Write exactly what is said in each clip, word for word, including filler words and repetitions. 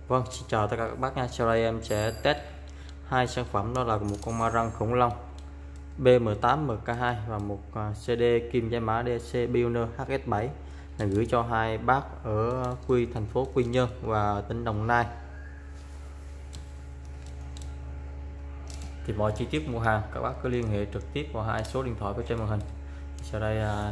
Vâng, xin chào tất cả các bác nha. Sau đây em sẽ test hai sản phẩm, đó là một con ma răng khủng long B M tám M K hai và một xê đê kim giải mã đê xê Pioneer H S bảy là gửi cho hai bác ở Quy thành phố Quy Nhơn và tỉnh Đồng Nai. Thì mọi chi tiết mua hàng các bác cứ liên hệ trực tiếp vào hai số điện thoại có trên màn hình. Sau đây à,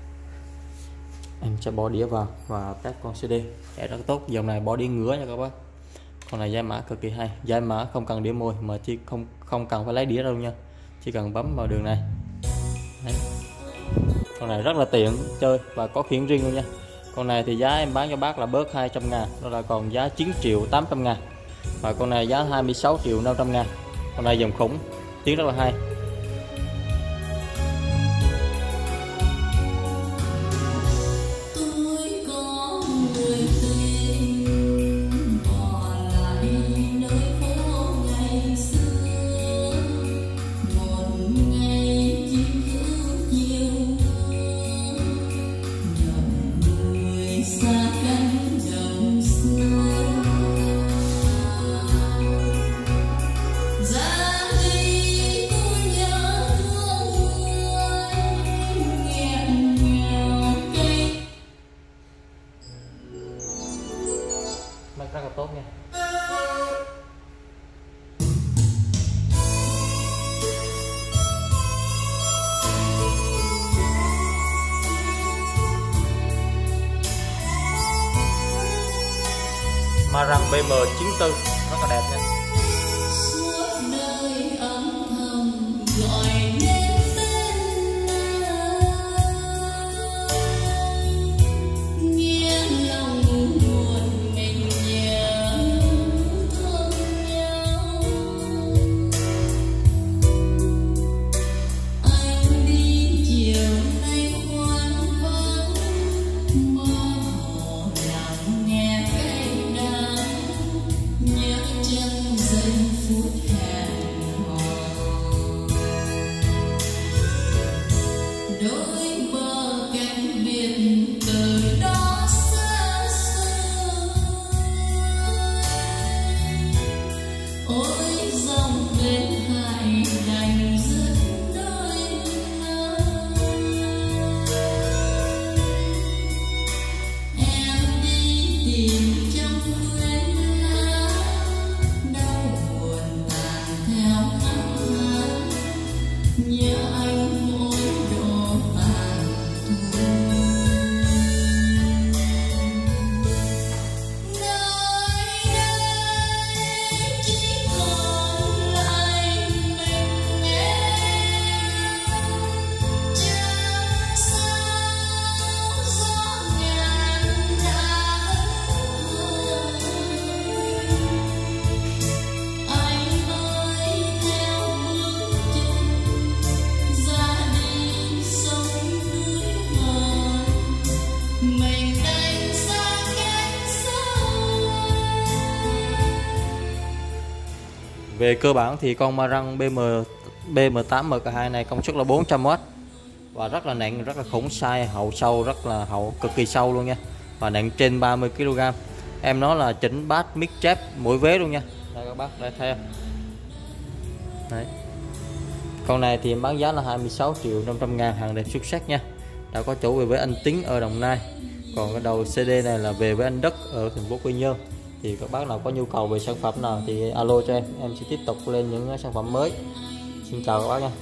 em sẽ bỏ đĩa vào và test con xê đê chạy rất tốt. Dòng này bỏ đĩa ngứa nha các bác. Con này giải mã cực kỳ hay, giải mã không cần đĩa môi mà chỉ không không cần phải lấy đĩa đâu nha, chỉ cần bấm vào đường này. Đấy. Con này rất là tiện chơi và có khiển riêng luôn nha. Con này thì giá em bán cho bác là bớt hai trăm ngàn, đó là còn giá chín triệu tám trăm ngàn, và con này giá hai mươi sáu triệu năm trăm ngàn. Con này dòng khủng, tiếng rất là hay. Rất là tốt nha. Ma răng B M chín tư rất là đẹp nha. Về cơ bản thì con ma răng B M B M tám M K hai này công suất là bốn trăm oát và rất là nặng, rất là khủng, size hậu sâu rất là hậu, cực kỳ sâu luôn nha, và nặng trên ba mươi ki lô gam. Em nó là chỉnh bass mic chép mỗi vế luôn nha. Đây các bác đây theo. Đấy. Con này thì em bán giá là hai mươi sáu triệu năm trăm ngàn, hàng đẹp xuất sắc nha. Đã có chủ về với anh Tính ở Đồng Nai. Còn cái đầu xê đê này là về với anh Đất ở thành phố Quy Nhơn. Thì các bác nào có nhu cầu về sản phẩm nào thì alo cho em, em sẽ tiếp tục lên những sản phẩm mới. Xin chào các bác nha.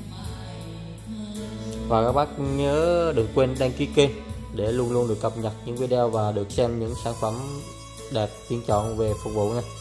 Và các bác nhớ đừng quên đăng ký kênh để luôn luôn được cập nhật những video và được xem những sản phẩm đẹp chuyên chọn về phục vụ nha.